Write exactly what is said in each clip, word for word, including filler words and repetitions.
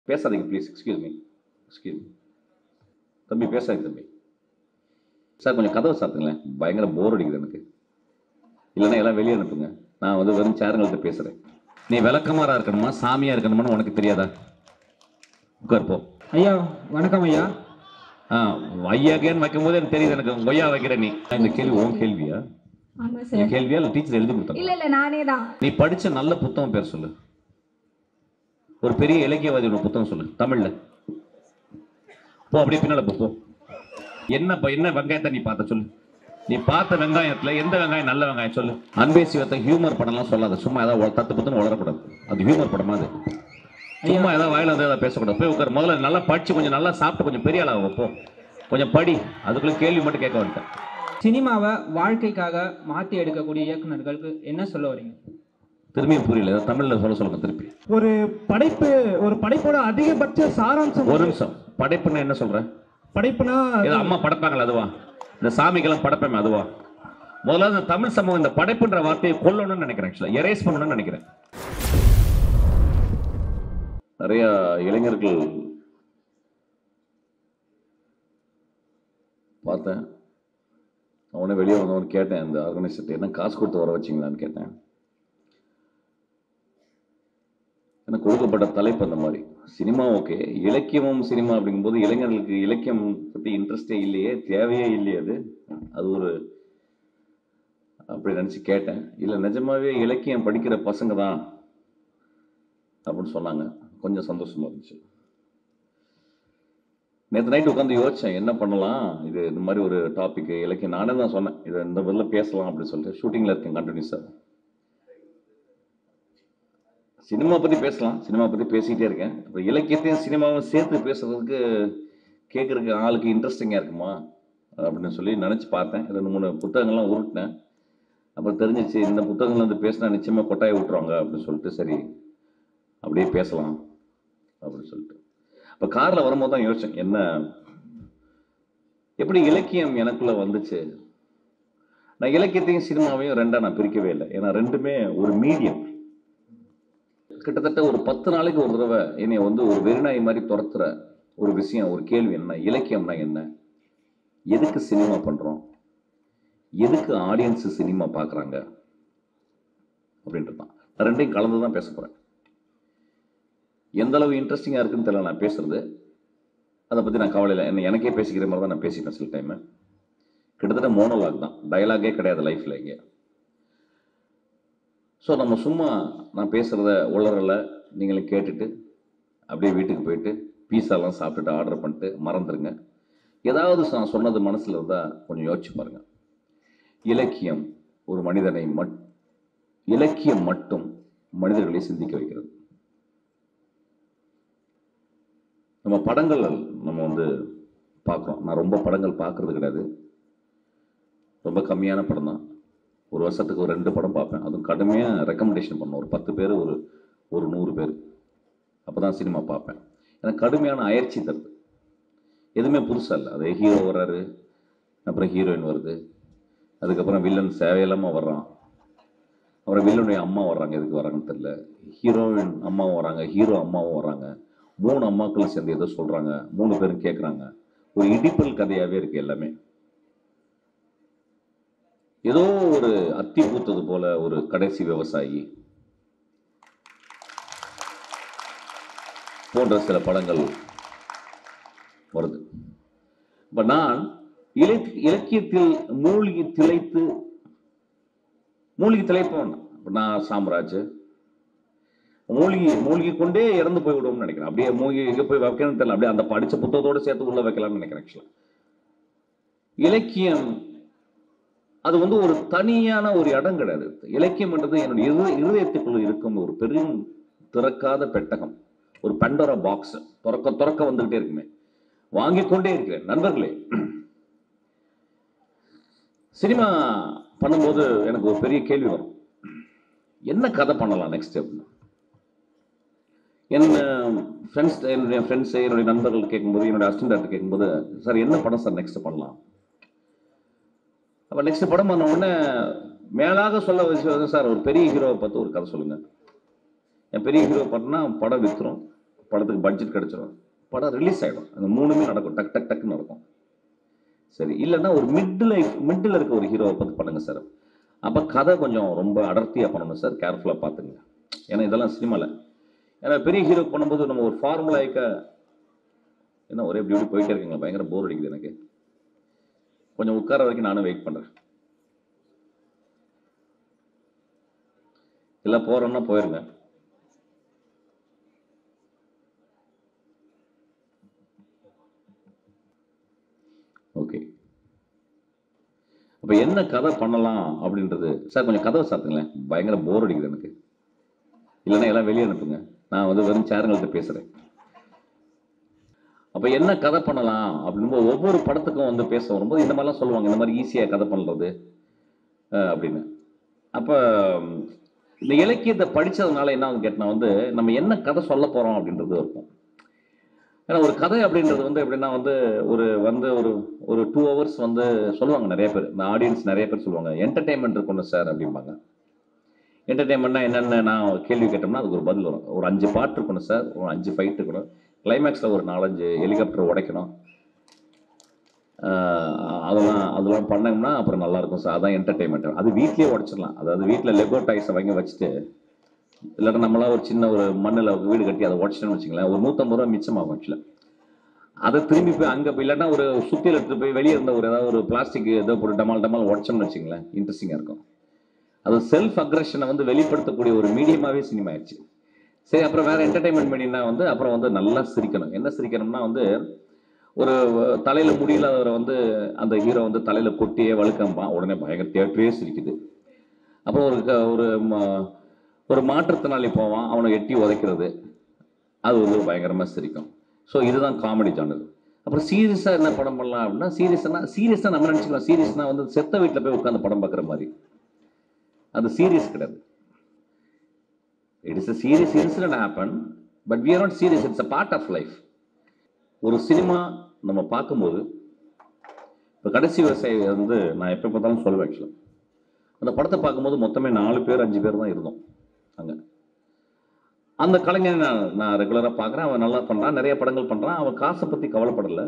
பேசாதீங்க please. Excuse me excuse me தம்பி, பேசாதீங்க தம்பி. சார் கொஞ்சம் கதவை சாத்துங்களேன், பயங்கர போர் அடிக்குது எனக்கு. இல்லைன்னா எல்லாம் வெளியே அனுப்புங்க. நான் வந்து வெறும் சேருங்கள்ட்ட பேசுகிறேன். நீ விளக்கமாரா இருக்கணுமா சாமியாக இருக்கணுமான்னு உனக்கு தெரியாதா? உட்கார் போ. ஐயா வணக்கம் ஐயா. ஆ ஐயாக்கேன்னு வைக்கும் போது எனக்கு தெரியுது, எனக்கு ஒய்யா வைக்கிற நீ. இந்த கேள்வி உன் கேள்வியா? ஆமா நீ சார். கேள்வியா இல்லை டீச்சர் எழுதி கொடுத்தா? இல்ல இல்ல நானே தான். நீ படிச்ச நல்ல புத்தகம் பேர் சொல்லு. ஒரு பெரிய இலக்கியவாதியோட புத்தகம் சொல்லு தமிழ்ல. போ அப்படியே பின்னால போ. என்ன என்ன வெங்காயத்தை நீ பார்த்த சொல்லு. நீ பார்த்த வெங்காயத்துல எந்த வெங்காயம் நல்ல வெங்காயம் சொல்லு. அன்பே சிவத்தை ஹியூமர் படம்லாம் சொல்லாத. சும்மா ஏதாவது தத்து பத்துன்னு வளரக்கூடாது. அது ஹியூமர் படமா? அது சும்மா ஏதாவது வாயில வந்து ஏதாவது பேசக்கூடாது. போய் உட்கார். முதல்ல நல்லா படிச்சு கொஞ்சம் நல்லா சாப்பிட்டு கொஞ்சம் பெரிய ஆளாக வைப்போ. கொஞ்சம் படி. அதுக்குள்ள கேள்வி மட்டும் கேட்க வந்துட்டேன். சினிமாவை வாழ்க்கைக்காக மாற்றி எடுக்கக்கூடிய இயக்குநர்களுக்கு என்ன சொல்ல வரீங்க? திரும்பியும் புரியல, தமிழ்ல சொல்ல சொல்லுங்க திருப்பி. ஒரு படைப்பு, ஒரு படைப்போட அதிகபட்ச சாராம்சம். ஒரு நிமிஷம். படைப்புன்னா என்ன சொல்ற? படைப்புனா அம்மா படைப்பாங்களா அதுவா? இந்த சாமிக்கெல்லாம் படைப்பேன் அதுவா? முதல்ல இந்த தமிழ் சமூகம் இந்த படைப்புன்ற வார்த்தையை கொல்லணும்னு நினைக்கிறேன். ஆக்சுவலா எரேஸ் பண்ணணும்னு நினைக்கிறேன். நிறைய இளைஞர்கள் பார்த்தேன். அவனே வெளியே வந்தவன் கேட்டேன், இந்த ஆர்கனைசர் என்ன காசு கொடுத்து வர வச்சிங்களான்னு கேட்டேன். எனக்கு கொடுக்கப்பட்ட தலைப்பு அந்த மாதிரி. சினிமா ஓகே, இலக்கியமும் சினிமா அப்படிங்கும்போது இளைஞர்களுக்கு இலக்கியம் பற்றி இன்ட்ரெஸ்டே இல்லையே, தேவையே இல்லையே. அது அது ஒரு அப்படி நினச்சி கேட்டேன். இல்லை நிஜமாவே இலக்கியம் படிக்கிற பசங்க தான் அப்படின்னு சொன்னாங்க. கொஞ்சம் சந்தோஷமா இருந்துச்சு. நேற்று நைட்டு உட்காந்து யோசித்தேன் என்ன பண்ணலாம், இது இந்த மாதிரி ஒரு டாபிக் இலக்கியம். நானே தான் சொன்னேன் இதை இந்த பதில் பேசலாம் அப்படின்னு சொல்லிட்டு. ஷூட்டிங்கில் இருக்கேன் கண்டினியூஸாக. சினிமா பற்றி பேசலாம், சினிமா பற்றி பேசிக்கிட்டே இருக்கேன். இப்போ இலக்கியத்தையும் சினிமாவும் சேர்த்து பேசுறதுக்கு கேட்குறதுக்கு ஆளுக்கு இன்ட்ரெஸ்டிங்காக இருக்குமா அப்படின்னு சொல்லி நினச்சி பார்த்தேன். ரெண்டு மூணு புத்தகங்கள்லாம் உருட்டினேன். அப்புறம் தெரிஞ்சிச்சு இந்த புத்தகங்கள் வந்து பேசினா நிச்சயமாக கொட்டாயை விட்டுருவாங்க அப்படின்னு சொல்லிட்டு சரி அப்படியே பேசலாம் அப்படின்னு சொல்லிட்டு. இப்போ காரில் வரும்போது தான் யோசித்தேன் என்ன எப்படி இலக்கியம் எனக்குள்ளே வந்துச்சு. நான் இலக்கியத்தையும் சினிமாவையும் ரெண்டாக நான் பிரிக்கவே இல்லை. ஏன்னா ரெண்டுமே ஒரு மீடியம். கிட்டத்தட்ட ஒரு பத்து நாளைக்கு ஒரு தடவை என்னை வந்து ஒரு வெறிநாய் மாதிரி துரத்துற ஒரு விஷயம், ஒரு கேள்வி என்ன, இலக்கியம்னா என்ன, எதுக்கு சினிமா பண்றோம், எதுக்கு ஆடியன்ஸ் சினிமா பார்க்குறாங்க அப்படின்றது தான். ரெண்டையும் கலந்து தான் பேச போறேன். எந்த அளவு இன்ட்ரெஸ்டிங்காக இருக்குன்னு தெரியல நான் பேசுறது. அதை பற்றி நான் கவலை இல்லை. என்ன எனக்கே பேசிக்கிற மாதிரி தான் நான் பேசிப்பேன் சில டைமு. கிட்டத்தட்ட மோனோலாக் தான், டயலாகே கிடையாது லைஃப்பில் இங்கே. ஸோ நம்ம சும்மா நான் பேசுகிறத உளறலை நீங்களும் கேட்டுட்டு அப்படியே வீட்டுக்கு போயிட்டு பீஸாலாம் சாப்பிட்டுட்டு ஆர்டர் பண்ணிட்டு மறந்துடுங்க. ஏதாவது நான் சொன்னது மனசில் இருந்தால் கொஞ்சம் யோசிச்சு பாருங்கள். இலக்கியம் ஒரு மனிதனை மட் இலக்கியம் மட்டும் மனிதர்களை சிந்திக்க வைக்கிறது. நம்ம படங்கள் நம்ம வந்து பார்க்குறோம். நான் ரொம்ப படங்கள் பார்க்குறது கிடையாது, ரொம்ப கம்மியான படம் தான். ஒரு வருஷத்துக்கு ஒரு ரெண்டு படம் பார்ப்பேன். அதுவும் கடுமையாக ரெக்கமெண்டேஷன் பண்ணும். ஒரு பத்து பேர் ஒரு ஒரு நூறு பேர் அப்போ தான் சினிமா பார்ப்பேன். எனக்கு கடுமையான அயற்சி தருது. எதுவுமே புதுசாக இல்லை. அது ஹீரோ வர்றாரு, அப்புறம் ஹீரோயின் வருது, அதுக்கப்புறம் வில்லன் சேவையில்லாமல் வர்றான், அப்புறம் வில்லனுடைய அம்மா வர்றாங்க. எதுக்கு வராங்கன்னு தெரியல. ஹீரோயின் அம்மாவும் வராங்க, ஹீரோ அம்மாவும் வராங்க. மூணு அம்மாக்களும் சேர்ந்து ஏதோ சொல்கிறாங்க, மூணு பேரும் கேட்குறாங்க. ஒரு இடிப்பல் கதையாகவே இருக்குது எல்லாமே. ஏதோ ஒரு அத்தி பூத்தது போல ஒரு கடைசி விவசாயி போன்ற சில படங்கள் வருது. இப்ப நான் இலக்கியத்தில் மூழ்கி திளைத்து மூழ்கி திளைப்போம். நான் சாம்ராஜ் மூழ்கி மூழ்கி கொண்டே இறந்து போய் விடுவோம்னு நினைக்கிறேன். அப்படியே மூழ்கி எங்க போய் வைக்கணும்னு தெரியல. அப்படியே அந்த படிச்ச புத்தகத்தோடு சேர்த்து உள்ள வைக்கலாம்னு நினைக்கிறேன். ஆக்சுவலா இலக்கியம் அது வந்து ஒரு தனியான ஒரு இடம் கிடையாது. இலக்கியம் என்றது என்னுடைய இருதயத்துக்குள்ள இருக்கும் ஒரு பெரும் திறக்காத பெட்டகம், ஒரு பண்டோரா பாக்ஸ். திறக்க திறக்க வந்துகிட்டே இருக்குமே, வாங்கி கொண்டே இருக்கிறேன். நண்பர்களே, சினிமா பண்ணும்போது எனக்கு ஒரு பெரிய கேள்வி வரும், என்ன கதை பண்ணலாம் நெக்ஸ்ட் அப்படின்னு. என்ன ஃப்ரெண்ட்ஸ் என்னுடைய ஃப்ரெண்ட்ஸ் என்னுடைய நண்பர்கள் கேட்கும்போது, என்னுடைய அசிஸ்டன்ட் டைரக்டர் கேட்கும்போது, சார் என்ன படம் சார் நெக்ஸ்ட் பண்ணலாம். அப்போ நெக்ஸ்ட் படம் பண்ண உடனே மேலாக சொல்ல விஷயம் சார் ஒரு பெரிய ஹீரோவை பார்த்து ஒரு கதை சொல்லுங்க. என் பெரிய ஹீரோ பண்ணா படம் விற்றுரும், படத்துக்கு பட்ஜெட் கிடச்சிடும், படம் ரிலீஸ் ஆகிடும். அந்த மூணுமே நடக்கும், டக் டக் டக்குன்னு நடக்கும். சரி, இல்லைன்னா ஒரு மிட் லைஃப் மிட்டில் இருக்க ஒரு ஹீரோவை பார்த்து பண்ணுங்க சார். அப்போ கதை கொஞ்சம் ரொம்ப அடர்த்தியாக பண்ணணும் சார், கேர்ஃபுல்லாக பார்த்துங்க. ஏன்னா இதெல்லாம் சினிமாவில், ஏன்னா பெரிய ஹீரோ பண்ணும்போது நம்ம ஒரு ஃபார்முலாய்க்க என்ன ஒரே இப்படி இப்படி போயிட்டே இருக்குங்களா, பயங்கர போர் அடிக்குது எனக்கு. கொஞ்சம் உட்கார வரைக்கும் நானும் வெயிட் பண்ணுறேன். இல்லை போகிறோன்னா போயிருங்க. ஓகே, அப்போ என்ன கதை பண்ணலாம் அப்படின்றது சார். கொஞ்சம் கதவை சாத்துங்களேன், பயங்கர போர் அடிக்குது எனக்கு. இல்லைன்னா எல்லாம் வெளியே அனுப்புங்க, நான் வந்து வெறும் சேருங்கள்கிட்ட பேசுகிறேன். அப்போ என்ன கதை பண்ணலாம் அப்படின்போது ஒவ்வொரு படத்துக்கும் வந்து பேச வரும்போது இந்த மாதிரிலாம் சொல்லுவாங்க, இந்த மாதிரி ஈஸியாக கதை பண்ணுறது அப்படின்னு. அப்போ இந்த இலக்கியத்தை படித்ததுனால என்ன கேட்டால் வந்து நம்ம என்ன கதை சொல்ல போகிறோம் அப்படின்றது இருக்கும். ஏன்னா ஒரு கதை அப்படின்றது வந்து எப்படின்னா வந்து ஒரு வந்து ஒரு ஒரு டூ ஹவர்ஸ் வந்து சொல்லுவாங்க நிறைய பேர், இந்த ஆடியன்ஸ் நிறைய பேர் சொல்லுவாங்க என்டர்டெயின்மெண்ட் இருக்கணும் சார் அப்படிம்பாங்க. என்டர்டெயின்மெண்ட்னா என்னென்ன நான் கேள்வி கேட்டோம்னா அதுக்கு ஒரு பதில் வரும். ஒரு அஞ்சு பாட்டு இருக்கணும் சார், ஒரு அஞ்சு ஃபைட் இருக்கணும், கிளைமேக்ஸில் ஒரு நாலஞ்சு ஹெலிகாப்டர் உடைக்கணும், அதெல்லாம் அதெல்லாம் பண்ணோம்னா அப்புறம் நல்லாயிருக்கும் சார், அதான் என்டர்டெயின்மெண்ட். அது வீட்லேயே உடைச்சிடலாம். அதாவது வீட்டில் லெகோ டாய்ஸை வாங்கி வச்சுட்டு, இல்லைன்னா நம்மளாம் ஒரு சின்ன ஒரு மண்ணில் வீடு கட்டி அதை உடச்சிட்டோன்னு வச்சுங்களேன், ஒரு நூற்றம்பது ரூபா மிச்சமாகும் ஆக்சுவலாக. அதை திரும்பி போய் அங்கே போய் இல்லைன்னா ஒரு சுற்றியில் எடுத்துகிட்டு போய் வெளியே இருந்த ஒரு ஏதாவது ஒரு பிளாஸ்டிக் ஏதோ போட்டு டமால் டமால் உடச்சோம்னு வச்சுங்களேன், இன்ட்ரெஸ்டிங்காக இருக்கும். அது செல்ஃப் அக்ரெஷனை வந்து வெளிப்படுத்தக்கூடிய ஒரு மீடியமாகவே சினிமா ஆயிடுச்சு. சரி, அப்புறம் வேறு என்டர்டெயின்மெண்ட் மீடியம்னா வந்து அப்புறம் வந்து நல்லா சிரிக்கணும். என்ன சிரிக்கணும்னா வந்து ஒரு தலையில் முடியலாதவரை வந்து அந்த ஹீரோ வந்து தலையில் கொட்டியே வழுக்கம்பான், உடனே பயங்கர தியேட்டரே சிரிக்குது. அப்புறம் ஒரு ஒரு ஒரு மாற்றுத்திறனாளி போவான், அவனை எட்டி உதைக்கிறது, அது வந்து பயங்கரமாக சிரிக்கும். ஸோ இதுதான் காமெடி ஜானர். அப்புறம் சீரியஸாக என்ன படம் பண்ணலாம் அப்படின்னா, சீரியஸ்னா சீரியஸாக நம்ம நினச்சிக்கலாம், சீரியஸ்னா வந்து செத்த வீட்டில் போய் உட்காந்து படம் பார்க்குற மாதிரி. அது சீரியஸ் கிடையாது. It is a serious incident happen, but we are not serious, it's a part of life. ஒரு சினிமா நம்ம பார்க்கும்போது இப்போ கடைசி விவசாயி வந்து நான் எப்போ பார்த்தாலும் சொல்லுவேன் ஆக்சுவலாக, அந்த படத்தை பார்க்கும்போது மொத்தமே நாலு பேர் அஞ்சு பேர் தான் இருந்தோம் அங்கே. அந்த கலைஞனை நான் நான் ரெகுலராக பார்க்குறேன், அவன் நல்லா பண்ணுறான், நிறைய படங்கள் பண்ணுறான், அவன் காசை பற்றி கவலைப்படலை.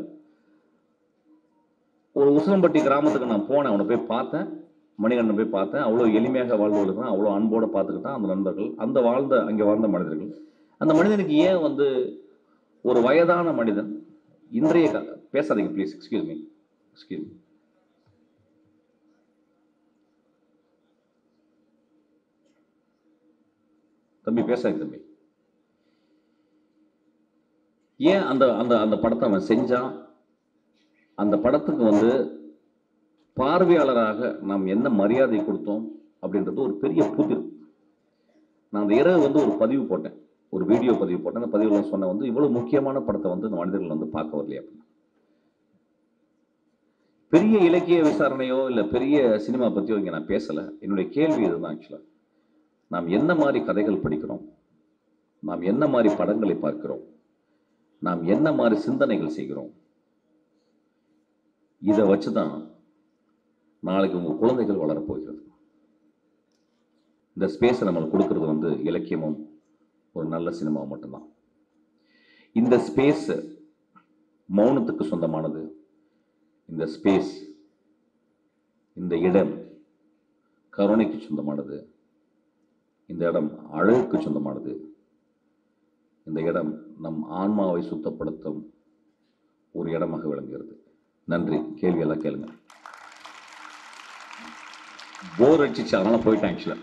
ஒரு உசிலம்பட்டி கிராமத்துக்கு நான் போனேன், அவனை போய் பார்த்தேன், மணிகண்டன் போய் பார்த்தேன், அவ்வளோ எளிமையாக வாழ்ந்துருக்கான், அவ்வளோ அன்போடு பார்த்துக்கிட்டான் அந்த நண்பர்கள், அந்த வாழ்ந்த அங்கே வாழ்ந்த மனிதர்கள். அந்த மனிதனுக்கு ஏன் வந்து ஒரு வயதான மனிதன் இன்றைய பேசாதீங்க please, excuse me excuse me தம்பி பேசாதீங்க தம்பி. ஏன் அந்த அந்த அந்த படத்தை அவன் செஞ்சான்? அந்த படத்துக்கு வந்து பார்வையாளராக நாம் என்ன மரியாதை கொடுத்தோம் அப்படின்றது ஒரு பெரிய புதிர். நான் அந்த இரவு வந்து ஒரு பதிவு போட்டேன், ஒரு வீடியோ பதிவு போட்டேன். அந்த பதிவில் சொன்ன வந்து இவ்வளவு முக்கியமான படத்தை வந்து இந்த மனிதர்கள் வந்து பார்க்க வரலையே அப்படின்னு. பெரிய இலக்கிய விசாரணையோ இல்லை பெரிய சினிமா பற்றியோ இங்கே நான் பேசலை. என்னுடைய கேள்வி இதுதான் ஆக்சுவலாக, நாம் என்ன மாதிரி கதைகள் படிக்கிறோம், நாம் என்ன மாதிரி படங்களை பார்க்கிறோம், நாம் என்ன மாதிரி சிந்தனைகள் செய்கிறோம், இதை வச்சு தான் நாளைக்கு உங்கள் குழந்தைகள் வளரப்போகிறது. இந்த ஸ்பேஸை நம்மளுக்கு கொடுக்கறது வந்து இலக்கியமும் ஒரு நல்ல சினிமாவும் மட்டும்தான். இந்த ஸ்பேஸ் மௌனத்துக்கு சொந்தமானது. இந்த ஸ்பேஸ், இந்த இடம் கருணைக்கு சொந்தமானது. இந்த இடம் அழகுக்கு சொந்தமானது. இந்த இடம் நம் ஆன்மாவை சுத்தப்படுத்தும் ஒரு இடமாக விளங்குகிறது. நன்றி. கேள்வியெல்லாம் கேளுங்க. போர் அடிச்சிச்சு, அதனால போயிட்டேன் ஆக்சுவலா.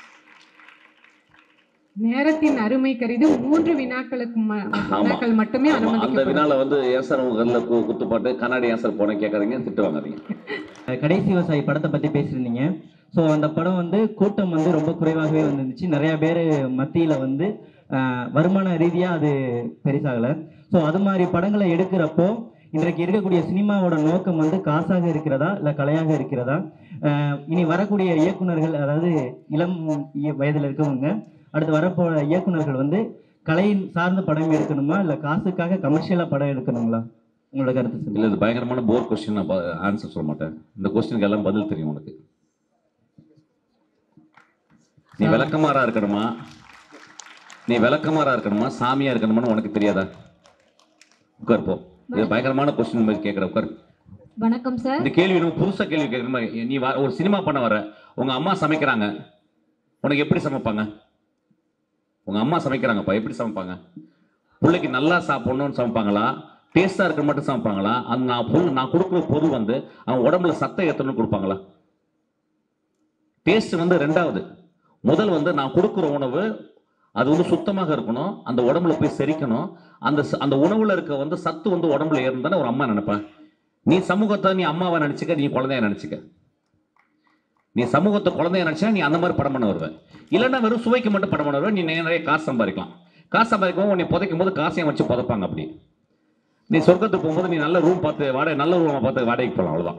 நேரத்தின் அருமை கருதி மூன்று வினாக்களுக்கு வினாக்கள் மட்டுமே அனுமதிக்கப்படும். அந்த வினால வந்து ஏசர் உங்கள்ல குத்துப்பாட்டு கண்ணாடி ஏசர் போன கேட்காதீங்க, திட்டு வாங்காதீங்க. கடைசி விவசாயி படத்தை பத்தி பேசியிருந்தீங்க. ஸோ அந்த படம் வந்து கூட்டம் வந்து ரொம்ப குறைவாகவே வந்துருந்துச்சு. நிறைய பேர் மத்தியில் வந்து வருமான ரீதியாக அது பெருசாகலை. ஸோ அது மாதிரி படங்களை எடுக்கிறப்போ இன்றைக்கு இருக்கக்கூடிய சினிமாவோட நோக்கம் வந்து காசாக இருக்கிறதா இல்லை கலையாக இருக்கிறதா? இனி வரக்கூடிய இயக்குநர்கள், அதாவது இளம் வயதில் இருக்கவங்க, அடுத்து வரப்போ இயக்குநர்கள் வந்து கலை சார்ந்த படம் எடுக்கணுமா இல்லை காசுக்காக கமர்ஷியலாக படம் எடுக்கணுங்களா? உங்களோட கருத்து சொல்லுங்க. இல்லை, இது பயங்கரமான போர் கொஸ்டின், நான் ஆன்சர் சொல்ல மாட்டேன். இந்த கொஸ்டினுக்கு எல்லாம் பதில் தெரியும் உனக்கு. நீ விளக்கமாறா இருக்கணுமா நீ விளக்கமாறா இருக்கணுமா சாமியா இருக்கணுமான்னு உனக்கு தெரியாதா? உட்கார் போ. இது பயங்கரமான கொஸ்டின் மாதிரி கேட்குற. உட்கார். வணக்கம் சார். இந்த கேள்வி நம்ம புதுசாக கேள்வி கேட்குற மாதிரி. நீ ஒரு சினிமா பண்ண வர, உங்க அம்மா சமைக்கிறாங்க, உனக்கு எப்படி சமைப்பாங்க? உங்க அம்மா சமைக்கிறாங்கப்பா, எப்படி சமைப்பாங்க? பிள்ளைக்கு நல்லா சாப்பிடணும்னு சமைப்பாங்களா, டேஸ்டா இருக்க மட்டும் சமைப்பாங்களா, அந்த நான் பொருள் நான் கொடுக்குற பொருள் வந்து அவன் உடம்புல சத்தை ஏற்றணும்னு கொடுப்பாங்களா? டேஸ்ட் வந்து ரெண்டாவது. முதல் வந்து நான் கொடுக்குற உணவு அது வந்து சுத்தமாக இருக்கணும், அந்த உடம்புல போய் செரிக்கணும், அந்த அந்த உணவுல இருக்க வந்து சத்து வந்து உடம்புல ஏறுந்தானே ஒரு அம்மா நினைப்பேன். நீ சமூகத்தை நீ அம்மாவை நினைச்சுக்க, நீ குழந்தைய நினைச்சுக்க. நீ சமூகத்தை குழந்தைய நினைச்சா நீ அந்த மாதிரி படம் பண்ண வருவேன். இல்லைன்னா வெறும் சுவைக்கு மட்டும் படம் பண்ண வருவேன். நீ நிறைய காசு சம்பாதிக்கலாம். காசு சம்பாதிக்கும் உன்னை புதைக்கும் போது காசையும் வச்சு புதைப்பாங்க. அப்படி நீ சொர்க்கத்துக்கு போகும்போது நீ நல்ல ரூம் பார்த்து வாடகை நல்ல ரூமை பார்த்து வாடகைக்கு போகலாம். அவ்வளோதான்.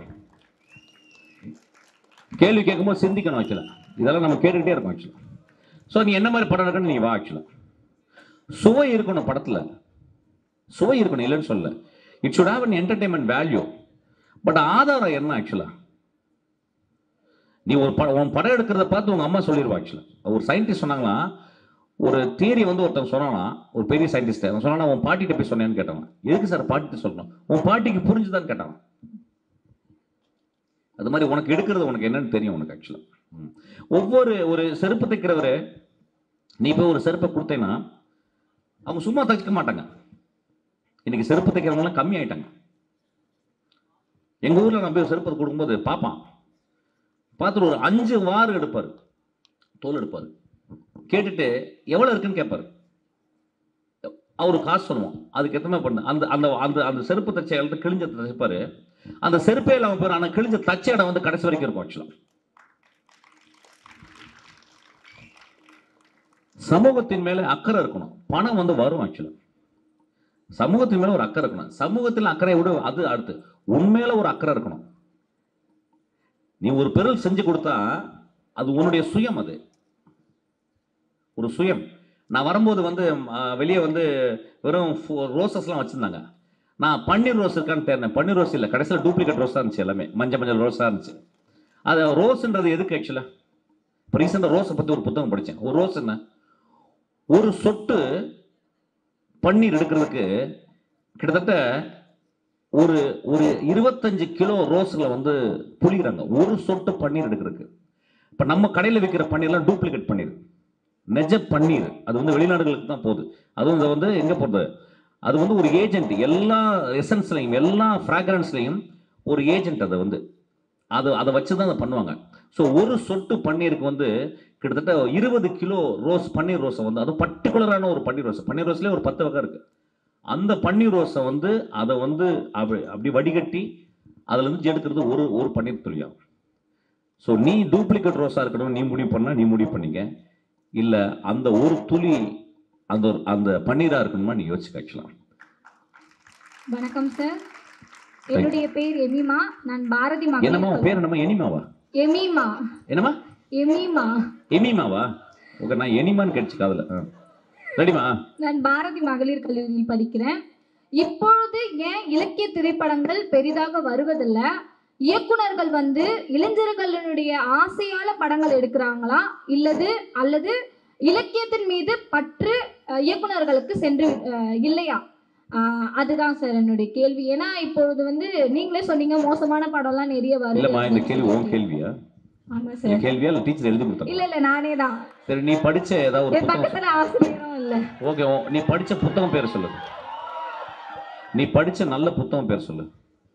கேள்வி கேட்கும்போது சிந்திக்கணும். ஆக்சுவலாக இதெல்லாம் நம்ம கேட்டுக்கிட்டே இருக்கோம். ஆக்சுவலாக ஸோ நீ என்ன மாதிரி படம் இருக்குன்னு நீ வா. ஆக்சுவலாக சுவை இருக்கணும் படத்தில், சுவை இருக்கணும், இல்லைன்னு சொல்ல. It should have an entertainment value. But ஆதாரம் என்ன? ஆக்சுவலாக நீ ஒரு படம் உன் படம் எடுக்கிறத பார்த்து உங்கள் அம்மா சொல்லிடுவா. ஆக்சுவலாக ஒரு சயின்டிஸ்ட் சொன்னாங்களா, ஒரு தியரி வந்து ஒருத்தன் சொன்னானா, ஒரு பெரிய சயின்டிஸ்ட் அவன் சொன்னா, உன் பாட்டிகிட்ட போய் சொன்னேன்னு கேட்டாங்க. எதுக்கு சார் பாட்டிட்டு சொல்லணும்? உன் பாட்டிக்கு புரிஞ்சுதான்னு கேட்டாங்க. அது மாதிரி உனக்கு எடுக்கிறது உனக்கு என்னன்னு தெரியும் உனக்கு. ஆக்சுவலாக ஒவ்வொரு ஒரு செருப்பு தைக்கிறவரு நீ போய் ஒரு செருப்பை கொடுத்தேன்னா அவங்க சும்மா தைக்க மாட்டாங்க. இன்னைக்கு செருப்பு தைக்கிறவங்களாம் கம்மி ஆயிட்டாங்க. எங்க ஊர்ல நான் போய் செருப்பு கொடுக்கும்போது பார்ப்பான், பார்த்துட்டு ஒரு அஞ்சு வாறு எடுப்பாரு, தோல் எடுப்பாரு, கேட்டுட்டு எவ்வளவு இருக்குன்னு கேட்பாரு. அவரு காசு சொல்லுவோம், அதுக்கு எத்தனை பண்ண அந்த அந்த அந்த அந்த செருப்பு தச்ச இடத்துல கிழிஞ்ச தைப்பாரு. அந்த செருப்பே இல்லாம போற ஆனா கிழிஞ்ச தச்ச இடம் வந்து கடைசி வரைக்கும் இருக்கும். ஆக்சுவலா சமூகத்தின் மேல அக்கறை இருக்கணும். பணம் வந்து வரும். ஆக்சுவலா சமூகத்தின் மேல ஒரு அக்கறை இருக்கணும். சமூகத்தில் அக்கறை விட அது அடுத்து உண்மையில ஒரு அக்கறை இருக்கணும். நீ ஒரு பொருள் செஞ்சு கொடுத்தா அது உன்னுடைய சுயம், அது ஒரு சுயம். நான் வரும்போது வந்து வெளியே வந்து வெறும் ரோசஸ்லாம் வச்சிருந்தாங்க. நான் பன்னீர் ரோஸ் இருக்கான்னு தேர்ந்தேன். பன்னீர் ரோஸ் இல்லை, கடைசியில் டூப்ளிகேட் ரோஸாக இருந்துச்சு. எல்லாமே மஞ்சள் மஞ்சள் ரோஸாக இருந்துச்சு. அது ரோஸ்ன்றது எதுக்கு? ஆக்சுவலாக இப்போ ரீசெண்டாக ரோஸை பற்றி ஒரு புத்தகம் படித்தேன். ஒரு ரோஸ் என்ன, ஒரு சொட்டு பன்னீர் எடுக்கிறதுக்கு கிட்டத்தட்ட ஒரு ஒரு இருபத்தஞ்சு கிலோ ரோஸ்களை வந்து புளிகிறாங்க ஒரு சொட்டு பன்னீர் எடுக்கிறதுக்கு. இப்போ நம்ம கடையில் விற்கிற பன்னீர்லாம் டூப்ளிகேட் பன்னீர், நெஜ பன்னீர். அது வந்து வெளிநாடுகளுக்கு தான் போகுது. அதுவும் இதை வந்து எங்கே போகுது, அது வந்து ஒரு ஏஜென்ட். எல்லா எசன்ஸ்லையும் எல்லா ஃப்ராக்ரன்ஸ்லையும் ஒரு ஏஜென்ட். அதை வந்து அது அதை வச்சு தான் அதை பண்ணுவாங்க. ஸோ ஒரு சொட்டு பன்னீருக்கு வந்து கிட்டத்தட்ட இருபது கிலோ ரோஸ் பன்னீர் ரோஸை வந்து, அது பர்டிகுலரான ஒரு பன்னீர் ரோஸ். பன்னீர் ரோஸ்லேயே ஒரு பத்து வகை இருக்கு. அந்த பன்னீர் ரோஸை வந்து அதை வந்து அப்படி அப்படி வடிகட்டி அதுல இருந்து எடுக்கிறது ஒரு ஒரு பன்னீர் துளியாகும். ஸோ நீ டூப்ளிகேட் ரோஸா இருக்கணும் நீ முடிவு பண்ணா நீ முடிவு பண்ணீங்க. இல்லை அந்த ஒரு துளி அந்த அந்த பன்னீரா இருக்கணுமா நீ யோசிச்சு ஆக்சுவலா. வணக்கம் சார், என்னுடைய பேர் எமிமா. நான் பாரதி மகளிர். என்னமா பேர்? என்னமா எனிமாவா? எமிமா. என்னமா எமிமா? எமிமாவா? ஓகே, நான் எனிமான்னு கேட்டுச்சு காதுல. ரெடிமா? நான் பாரதி மகளிர் கல்லூரியில் படிக்கிறேன். இப்பொழுது ஏன் இலக்கிய திரைப்படங்கள் பெரிதாக வருவதில்ல? இயக்குனர்கள் வந்து இளைஞர்களுடைய ஆசையால படங்கள் எடுக்கிறாங்களா, இல்லது அல்லது இலக்கியத்தின் மீது பற்று இயக்குனர்களுக்கு சென்று இல்லையா? அதுதான் சார் என்னுடைய கேள்வி. ஏன்னா இப்பொழுது வந்து நீங்களே சொன்னீங்க மோசமான படம்லாம் நிறைய வருது. இல்லம்மா, இந்த கேள்வி உன் கேள்வியா? ஆமா சார். கேள்வியா இல்ல டீச்சர் எழுதி கொடுத்தாங்க? இல்ல இல்ல நானே தான். சரி, நீ படிச்ச ஏதாவது ஒரு புத்தகம் பக்கத்துல ஆசிரியரும் இல்ல. ஓகே, நீ படிச்ச புத்தகம் பேர் சொல்லு. நீ படிச்ச நல்ல புத்தகம் பேர் சொல்லு.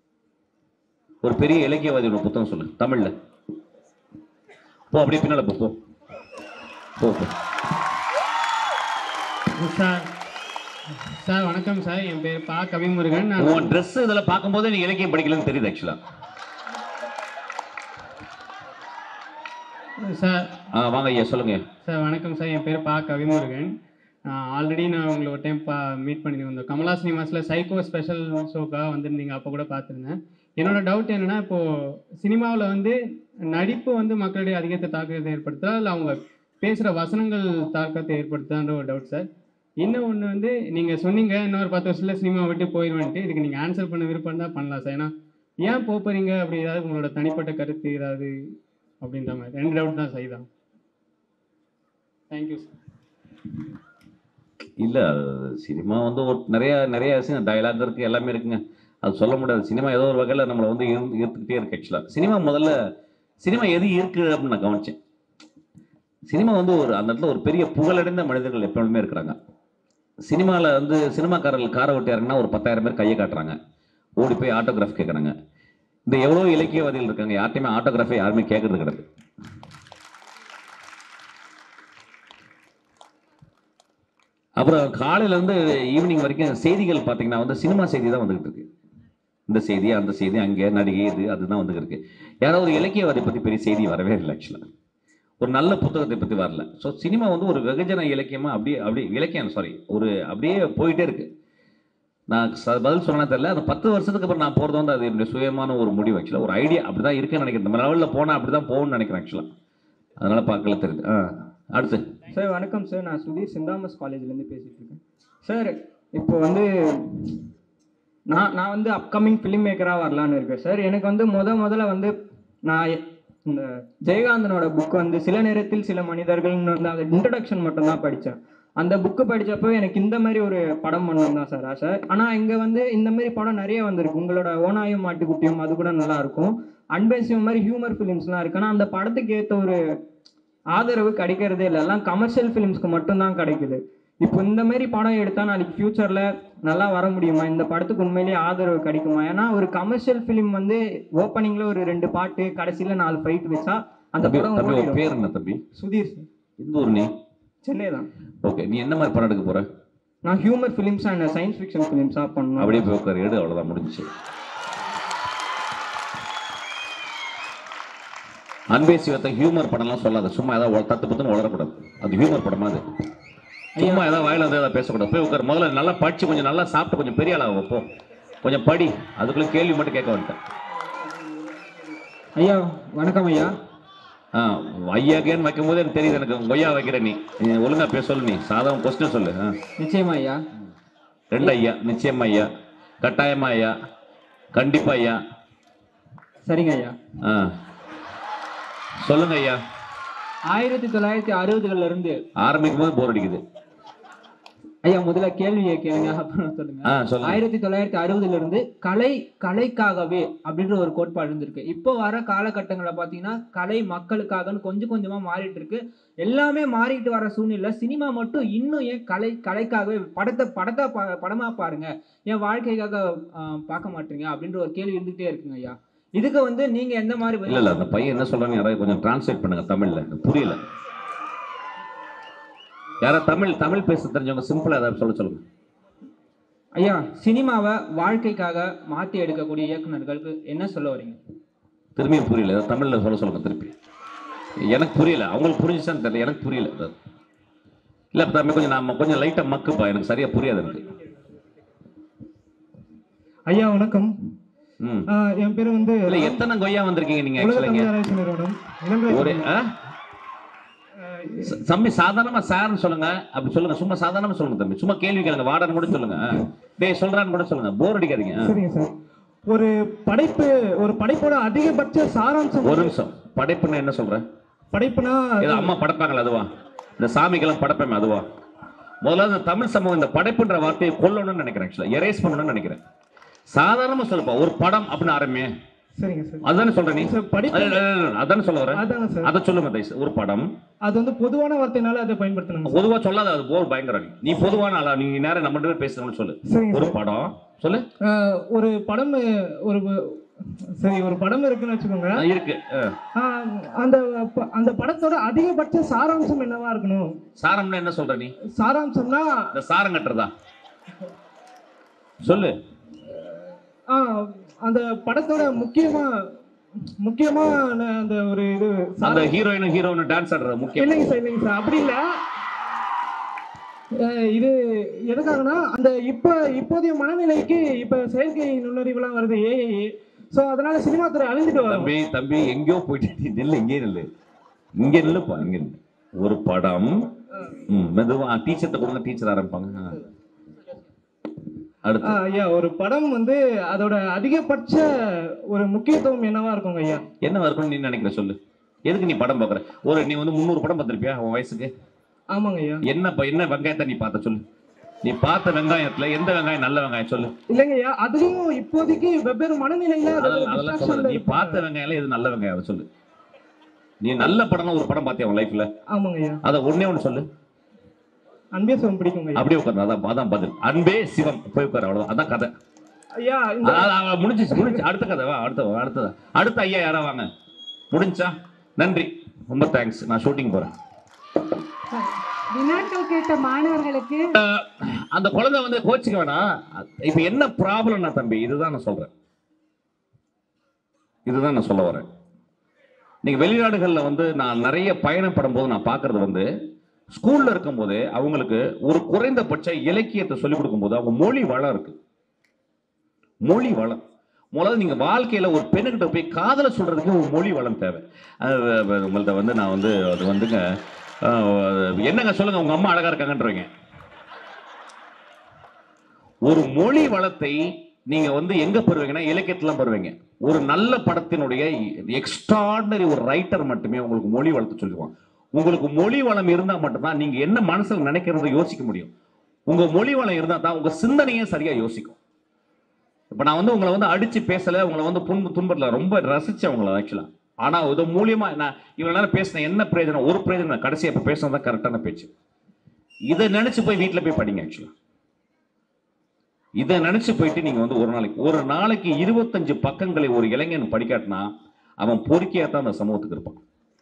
ஒரு பெரிய இலக்கியவாதியோட புத்தகம் சொல்லு தமிழ்ல. போ, அப்படியே பின்னால போ. போ போ. சார் சார் வணக்கம் சார், என் பேர் பா கவிமுருகன். உன் ட்ரெஸ் இதெல்லாம் பார்க்கும்போது நீ இலக்கியம் படிக்கலன்னு தெரியுது ஆக்சுவலா. சார் வாங்க ஐயா, சொல்லுங்க சார். வணக்கம் சார், என் பேர் பா கவிமுருகன். ஆல்ரெடி நான் உங்களை ஒரு டைம் பா மீட் பண்ணியிருந்தோம். கமலா சினிமாஸில் சைக்கோ ஸ்பெஷல் ஷோக்காக வந்திருந்தீங்க, அப்போ கூட பார்த்துருந்தேன். என்னோட டவுட் என்னென்னா, இப்போது சினிமாவில் வந்து நடிப்பு வந்து மக்களுடைய அதிகத்தை தாக்கத்தை ஏற்படுத்துதா, இல்லை அவங்க பேசுகிற வசனங்கள் தாக்கத்தை ஏற்படுத்தான்ற ஒரு டவுட் சார். இன்னும் ஒன்று வந்து நீங்கள் சொன்னீங்க இன்னொரு பத்து வருஷத்தில் சினிமா விட்டு போயிடுவேன்ட்டு. இதுக்கு நீங்கள் ஆன்சர் பண்ண விருப்பம் தான் பண்ணலாம் சார். ஏன்னா ஏன் போகிறீங்க அப்படி, ஏதாவது உங்களோட தனிப்பட்ட கருத்து ஏதாவது அப்படின்ற மாதிரி ரெண்டு டவுட் தான் சார். தான் தேங்க்யூ சார். இல்லை சினிமா வந்து ஒரு நிறைய நிறைய டயலாக் இருக்குது, எல்லாமே இருக்குங்க. அது சொல்ல முடியாது. சினிமா ஏதோ ஒரு வகையில் நம்மளை வந்து ஈர்த்து ஈர்த்துக்கிட்டே இருக்கு. ஆக்சுவலாக சினிமா முதல்ல சினிமா எது இருக்குது அப்படின்னு நான் கவனித்தேன். சினிமா வந்து ஒரு அந்த இடத்துல ஒரு பெரிய புகழடைந்த மனிதர்கள் எப்பொழுதுமே இருக்கிறாங்க. சினிமாவில் வந்து சினிமாக்காரர்கள் காரை விட்டு இறங்கினா ஒரு பத்தாயிரம் பேர் கையை காட்டுறாங்க, ஓடி போய் ஆட்டோகிராஃப் கேட்குறாங்க. இந்த எவ்வளோ இலக்கியவாதிகள் இருக்காங்க, யார்ட்டையுமே ஆட்டோகிராஃபை யாருமே கேட்கறது கிடையாது. அப்புறம் காலையிலேருந்து ஈவினிங் வரைக்கும் செய்திகள் பார்த்தீங்கன்னா வந்து சினிமா செய்தி தான் வந்துகிட்டு இருக்கு. இந்த செய்தி அந்த செய்தி அங்கே நடிகை இது அதுதான் வந்துகிட்டு இருக்கு. யாராவது ஒரு இலக்கியவாதி பற்றி பெரிய செய்தி வரவே இல்லை. ஆக்சுவலாக ஒரு நல்ல புத்தகத்தை பற்றி வரல. ஸோ சினிமா வந்து ஒரு வெகுஜன இலக்கியமாக அப்படியே அப்படியே இலக்கியம் சாரி ஒரு அப்படியே போயிட்டே இருக்கு. நான் ச பதில் சொன்னா தெரியல. அந்த பத்து வருஷத்துக்கு அப்புறம் நான் போகிறது வந்து அது என்னுடைய சுயமான ஒரு முடிவு. ஆக்சுவலாக ஒரு ஐடியா அப்படி தான் இருக்குன்னு நினைக்கிறேன். நம்ம லெவலில் போனால் அப்படி தான் போகணும்னு நினைக்கிறேன். ஆக்சுவலாக அதனால் பார்க்கல தெரியுது. ஆ அடுத்து சார் வணக்கம் சார், நான் சுதீர் செந்தாமஸ் காலேஜ்லேருந்து பேசிகிட்டு இருக்கேன் சார். இப்போ வந்து நான் நான் வந்து அப்கமிங் ஃபிலிம் மேக்கராக வரலான்னு இருக்கேன் சார். எனக்கு வந்து முத முதல்ல வந்து நான் இந்த ஜெயகாந்தனோட புக் வந்து சில நேரத்தில் சில மனிதர்கள்னு வந்து அந்த இன்ட்ரடக்ஷன் மட்டும்தான் படித்தேன். அந்த புக்கு படித்தப்போ எனக்கு இந்த மாதிரி ஒரு படம் பண்ணணும் தான் சார் ஆசை. ஆனால் இங்கே வந்து இந்த மாதிரி படம் நிறைய வந்திருக்கு. உங்களோட ஓனாயும் மாட்டுக்குட்டியும் அது கூட நல்லா இருக்கும். அன்பேசியம் மாதிரி ஹியூமர் ஃபிலிம்ஸ்லாம் இருக்கு. ஆனால் அந்த படத்துக்கு ஏற்ற ஒரு ஆதரவு கிடைக்கிறதே இல்லை. எல்லாம் கமர்ஷியல் ஃபிலிம்ஸ்க்கு மட்டும்தான் கிடைக்குது. இப்போ இந்த மாதிரி படம் எடுத்தால் நாளைக்கு ஃபியூச்சரில் நல்லா வர முடியுமா? இந்த படத்துக்கு உண்மையிலேயே ஆதரவு கிடைக்குமா? ஏன்னா ஒரு கமர்ஷியல் ஃபிலிம் வந்து ஓப்பனிங்கில் ஒரு ரெண்டு பாட்டு கடைசியில் நாலு ஃபைட் வச்சா அந்த படம். பேர் என்ன தம்பி? சுதீர் சார். இந்த ஊர் நீ? சென்னை தான். ஓகே, நீ என்ன மாதிரி படம் எடுக்க போற? நான் humour films and science fiction ஃபிலிம்ஸாக பண்ணணும். அப்படியே போய் உட்கார், எடு, அவ்வளோதான் முடிஞ்சிச்சு. அன்பேசியத்தை ஹியூமர் படம்லாம் சொல்லாத. சும்மா ஏதாவது தத்து பத்துன்னு வளரக்கூடாது. அது ஹியூமர் படமா? அது சும்மா ஏதாவது வாயில வந்து ஏதாவது பேசக்கூடாது. போய் உட்கார். முதல்ல நல்லா படிச்சு கொஞ்சம் நல்லா சாப்பிட்டு கொஞ்சம் பெரிய ஆளாக வைப்போ. கொஞ்சம் படி. அதுக்குள்ளே கேள்வி மட்டும் கேட்க வந்துட்டேன். ஐயா வணக்கம் ஐயா. ஆ ஐயாக்கேன்னு வைக்கும் போது எனக்கு தெரியுது. எனக்கு கொய்யா வைக்கிற நீ ஒழுங்கா பேச சொல்லு. நீ சாதாரண கொஸ்டின் சொல்லு. ஆ நிச்சயமா ஐயா. ரெண்டு ஐயா. நிச்சயமா ஐயா. கட்டாயமா ஐயா. கண்டிப்பா ஐயா. சரிங்க ஐயா. ஆ சொல்லுங்க ஐயா. ஆயிரத்தி தொள்ளாயிரத்தி அறுபதுகள்ல இருந்து ஆரம்பிக்கும் போது போர் அடிக்குது. ஐயா முதல்ல கேள்வியை கேளுங்க, அப்புறம் சொல்லுங்க. ஆ சொல்லுங்க. ஆயிரத்தி தொள்ளாயிரத்தி அறுபதுல இருந்து கலை கலைக்காகவே அப்படின்ற ஒரு கோட்பாடு இருந்திருக்கு. இப்போ வர காலகட்டங்களை பார்த்தீங்கன்னா கலை மக்களுக்காகன்னு கொஞ்சம் கொஞ்சமா மாறிட்டு இருக்கு. எல்லாமே மாறிட்டு வர சூழ்நிலை சினிமா மட்டும் இன்னும் ஏன் கலை கலைக்காகவே படத்தை படத்தை படமா பாருங்க, என் வாழ்க்கைக்காக பார்க்க மாட்டீங்க அப்படின்ற ஒரு கேள்வி இருந்துகிட்டே இருக்குங்க ஐயா. இதுக்கு வந்து நீங்க எந்த மாதிரி? இல்ல இல்ல அந்த பையன் என்ன சொல்றாங்க யாராவது கொஞ்சம் டிரான்ஸ்லேட் பண்ணுங்க தமிழ்ல. புரியல. யாராவது தமிழ் தமிழ் பேச தெரிஞ்சவங்க சிம்பிளா ஏதாவது சொல்ல சொல்லுங்க ஐயா. சினிமாவை வாழ்க்கைக்காக மாத்தி எடுக்கக்கூடிய இயக்குநர்களுக்கு என்ன சொல்ல வரீங்க? திரும்பியும் புரியல. ஏதாவது தமிழ்ல சொல்ல சொல்லுங்க திருப்பி. எனக்கு புரியல. அவங்களுக்கு புரிஞ்சுச்சான்னு தெரியல. எனக்கு புரியல. இல்ல தம்பி கொஞ்சம் நாம கொஞ்சம் லைட்டா மக்குப்பா. எனக்கு சரியா புரியாது எனக்கு. ஐயா வணக்கம். ம் என் பேர் வந்து இல்ல எத்தனை கொய்யா வந்திருக்கீங்க நீங்க? ஒரு தம்பி சாதாரணமா சார்னு சொல்லுங்க. அப்படி சொல்லுங்க. சும்மா சாதாரணமா சொல்லுங்க தம்பி. சும்மா கேள்வி கேளுங்க. வார்டன் கூட சொல்லுங்க. டேய் சொல்றான்னு கூட சொல்லுங்க. போர் அடிக்காதீங்க. சரிங்க சார். ஒரு படைப்பு ஒரு படைப்போட அதிகபட்ச சாராம்சம். ஒரு நிமிஷம். படைப்புன்னா என்ன சொல்ற? படைப்புனா அம்மா படைப்பாங்களா அதுவா? இந்த சாமிக்கெல்லாம் படைப்பேன் அதுவா? முதல்ல இந்த தமிழ் சமூகம் இந்த படைப்புன்ற வார்த்தையை கொல்லணும்னு நினைக்கிறேன். ஆக்சுவலா எரேஸ் பண்ணணும்னு நினைக்கிறேன். சாதாரணமா சொல்லுப்பா. ஒரு படம் அப்படின்னு ஆரம்பியே. சரிங்க சார். அதானே சொல்ற நீ? அதானே சொல்ல வர. அதை சொல்லுங்க தைஸ். ஒரு படம் அது வந்து பொதுவான வார்த்தைனால அதை பயன்படுத்தணும். பொதுவா சொல்லாத. அது போர் பயங்கர. நீ பொதுவான ஆளா? நீ நேரம் நம்ம ரெண்டு பேரும் பேசுறோம்னு சொல்லு. ஒரு படம் சொல்லு. ஒரு படம் ஒரு சரி ஒரு படம் இருக்குன்னு வச்சுக்கோங்க. இருக்கு. அந்த அந்த படத்தோட அதிகபட்ச சாராம்சம் என்னவா இருக்கணும்? சாரம்னா என்ன சொல்ற நீ? சாராம்சம்னா இந்த சாரம் கட்டுறதா? சொல்லு. அந்த படத்தோட முக்கியமா முக்கியமா அந்த ஒரு இது அந்த ஹீரோயின் ஹீரோயின் டான்ஸ் ஆடுறது முக்கியம். இல்லைங்க சார். இல்லைங்க சார் அப்படி இல்ல. இது எதுக்காகனா அந்த இப்ப இப்போதைய மனநிலைக்கு இப்ப செயற்கை நுண்ணறிவுலாம் வருது, ஏஐ. சோ அதனால சினிமா துறை அழிஞ்சிட்டு வரும். தம்பி தம்பி எங்கேயோ போயிட்டு நெல் இங்கே நெல் இங்க நெல்லுப்பா. இங்க ஒரு படம் மெதுவா டீச்சர்ட்ட கொடுங்க. டீச்சர் ஆரம்பிப்பாங்க. ஐயா ஒரு படம் வந்து அதோட அதிகபட்ச ஒரு முக்கியத்துவம் என்னவா இருக்குங்க ஐயா? என்னவா இருக்கும்னு நீ நினைக்கிற சொல்லு. எதுக்கு நீ படம் பாக்குற? ஒரு நீ வந்து முந்நூறு படம் பார்த்திருப்பியா உன் வயசுக்கு? ஆமாங்க ஐயா. என்ன என்ன வெங்காயத்தை நீ பார்த்த சொல்லு. நீ பார்த்த வெங்காயத்துல எந்த வெங்காயம் நல்ல வெங்காயம் சொல்லு. இல்லைங்கய்யா, அதுலயும் இப்போதைக்கு வெவ்வேறு மனநிலையில அதெல்லாம் அதெல்லாம் சொல்லல. நீ பார்த்த வெங்காயம் எது நல்ல வெங்காயம் அதை சொல்லு. நீ நல்ல படம் ஒரு படம் பார்த்தியா உன் லைஃப்ல? ஆமாங்கய்யா. அதை ஒண்ணே ஒன்று சொல்லு. அன்பே சிவம் பிடிக்குங்க. அப்படியே உட்காந்து அதான் அதான் பதில். அன்பே சிவம் போய் உட்காரு, அவ்வளவுதான். அதான் கதை. ஐயா முடிஞ்சிச்சு முடிஞ்சு. அடுத்த கதை வா. அடுத்த அடுத்த அடுத்த ஐயா யாரா வாங்க. முடிஞ்சா? நன்றி, ரொம்ப தேங்க்ஸ். நான் ஷூட்டிங் போறேன். வினாக்கள் கேட்ட மாணவர்களுக்கு அந்த குழந்தை வந்து கோச்சிக்க வேணாம். இப்ப என்ன ப்ராப்ளம்னா தம்பி, இதுதான் நான் சொல்றேன், இதுதான் நான் சொல்ல வரேன். நீங்க வெளிநாடுகள்ல வந்து நான் நிறைய பயணப்படும் போது நான் பாக்குறது வந்து, ஸ்கூல்ல இருக்கும் போது அவங்களுக்கு ஒரு குறைந்தபட்ச இலக்கியத்தை சொல்லிக் கொடுக்கும் போது அவங்க மொழி வளம் இருக்கு. மொழி வளம் முதல்ல நீங்க வாழ்க்கையில ஒரு பெண்ணுகிட்ட போய் காதலை சொல்றதுக்கு ஒரு மொழி வளம் தேவை. உங்கள்கிட்ட வந்து நான் வந்து அது வந்துங்க என்னங்க சொல்லுங்க, உங்க அம்மா அழகா இருக்காங்கன்றீங்க. ஒரு மொழி வளத்தை நீங்க வந்து எங்க பெறுவீங்கன்னா இலக்கியத்துல பெறுவீங்க. ஒரு நல்ல படத்தினுடைய எக்ஸ்ட்ராடினரி ஒரு ரைட்டர் மட்டுமே உங்களுக்கு மொழி வளத்தை சொல்லுவாங்க. உங்களுக்கு மொழி வளம் இருந்தா மட்டும்தான் நீங்க என்ன மனசுல நினைக்கிறத யோசிக்க முடியும். உங்க மொழி வளம் இருந்தா தான் உங்க சிந்தனையே சரியா யோசிக்கும். இப்ப நான் வந்து உங்களை வந்து அடிச்சு பேசல, உங்களை வந்து புண்பு துன்பத்துல ரொம்ப ரசிச்சேன் உங்களை ஆக்சுவலா. ஆனா இது மூலியமா நான் இவ்வளவு நேரம் பேசினேன், என்ன பிரயோஜனம்? ஒரு பிரயோஜனம். கடைசியா இப்ப பேசினதான் கரெக்டான பேச்சு. இதை நினைச்சு போய் வீட்டுல போய் படிங்க. ஆக்சுவலா இதை நினைச்சு போயிட்டு நீங்க வந்து ஒரு நாளைக்கு ஒரு நாளைக்கு இருபத்தஞ்சு பக்கங்களை ஒரு இளைஞன் படிக்காட்டினா அவன் பொறுக்கியா தான் அந்த சமூகத்துக்கு இருப்பான்.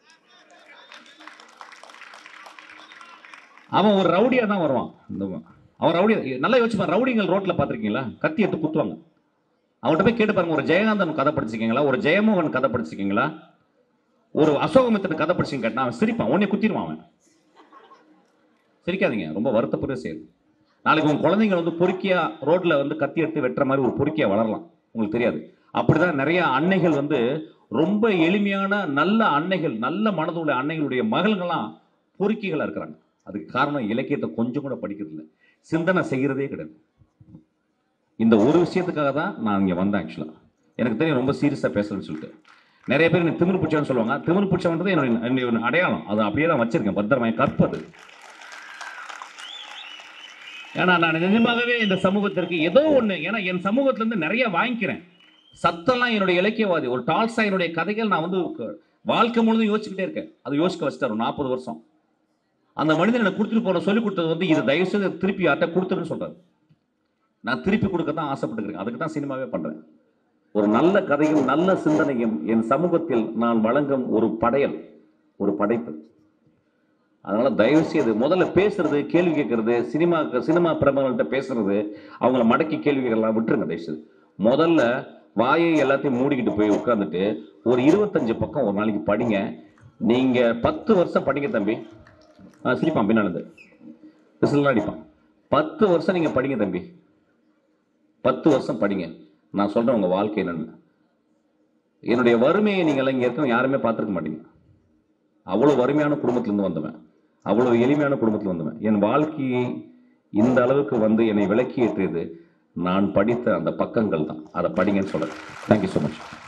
அவன் ஒரு ரவுடியா தான் வருவான். அவன் ரவுடி நல்லா யோசிப்பான். ரவுடிங்கள் ரோட்ல பாத்திருக்கீங்களா? கத்தி எடுத்து குத்துவாங்க. அவன்கிட்ட போய் கேட்டு பாருங்க, ஒரு ஜெயகாந்தன் கதை படிச்சிருக்கீங்களா? ஒரு ஜெயமோகன் கதை படிச்சிருக்கீங்களா? ஒரு அசோகமித்திரன் கதை படிச்சிங்க கேட்டா அவன் சிரிப்பான், உடனே குத்திடுவான் அவன். சிரிக்காதீங்க, ரொம்ப வருத்தப்படுற செயல். நாளைக்கு உங்க குழந்தைங்க வந்து பொறுக்கியா ரோட்ல வந்து கத்தி எடுத்து வெட்டுற மாதிரி ஒரு பொறுக்கியா வளரலாம், உங்களுக்கு தெரியாது. அப்படிதான் நிறைய அன்னைகள் வந்து ரொம்ப எளிமையான நல்ல அன்னைகள், நல்ல மனதுடைய அன்னைகளுடைய மகள்கள்லாம் பொறுக்கிகளா இருக்கிறாங்க. அதுக்கு காரணம் இலக்கியத்தை கொஞ்சம் கூட படிக்கிறது இல்லை, சிந்தனை செய்கிறதே கிடையாது. இந்த ஒரு விஷயத்துக்காக தான் நான் இங்கே வந்தேன். ஆக்சுவலாக எனக்கு தெரியும் ரொம்ப சீரியஸாக பேசுறேன்னு சொல்லிட்டு நிறைய பேர் எனக்கு திமிரு பிடிச்சவன்னு சொல்லுவாங்க. திமிரு பிடிச்சவன்றது என்னுடைய அடையாளம், அதை அப்படியே தான் வச்சிருக்கேன் பத்திரமா கற்பது. ஏன்னா நான் நிஜமாகவே இந்த சமூகத்திற்கு ஏதோ ஒன்று, ஏன்னா என் சமூகத்திலேருந்து நிறைய வாங்கிக்கிறேன். சத்தம்லாம் என்னுடைய இலக்கியவாதி ஒரு டால்ஸ்டாயினுடைய கதைகள் நான் வந்து வாழ்க்கை முழுதும் யோசிச்சுக்கிட்டே இருக்கேன். அது யோசிக்க வச்சுட்டாரு நாற்பது வருஷம். அந்த மனிதன் எனக்கு கொடுத்துட்டு போன சொல்லி கொடுத்தது வந்து இதை தயவு செய்து திருப்பி யார்ட்ட கொடுத்துருன்னு சொல்றாரு. நான் திருப்பி கொடுக்க தான் ஆசைப்பட்டுக்கிறேன். அதுக்கு தான் சினிமாவே பண்றேன். ஒரு நல்ல கதையும் நல்ல சிந்தனையும் என் சமூகத்தில் நான் வழங்கும் ஒரு படையல், ஒரு படைப்பு. அதனால தயவு செய்து முதல்ல பேசுறது, கேள்வி கேட்கறது, சினிமா சினிமா பிரபலங்கள்கிட்ட பேசுறது, அவங்கள மடக்கி கேள்வி கேட்கலாம் விட்டுருங்க தயவு செய்து. முதல்ல வாயை எல்லாத்தையும் மூடிக்கிட்டு போய் உட்காந்துட்டு ஒரு இருபத்தஞ்சு பக்கம் ஒரு நாளைக்கு படிங்க. நீங்க பத்து வருஷம் படிங்க தம்பி. சிரிப்பான் பின்னாடி விசிலாம் அடிப்பான். பத்து வருஷம் நீங்க படிங்க தம்பி, பத்து வருஷம் படிங்க. நான் சொல்றேன் உங்க வாழ்க்கை என்னன்னு. என்னுடைய வறுமையை நீங்கள் இங்க இருக்க யாருமே பார்த்துருக்க மாட்டீங்க. அவ்வளவு வறுமையான குடும்பத்திலிருந்து வந்தவன், அவ்வளவு எளிமையான குடும்பத்தில் வந்தவன். என் வாழ்க்கையை இந்த அளவுக்கு வந்து என்னை விளக்கி ஏற்றியது நான் படித்த அந்த பக்கங்கள் தான். அதை படிங்கன்னு சொல்றேன். Thank you so much.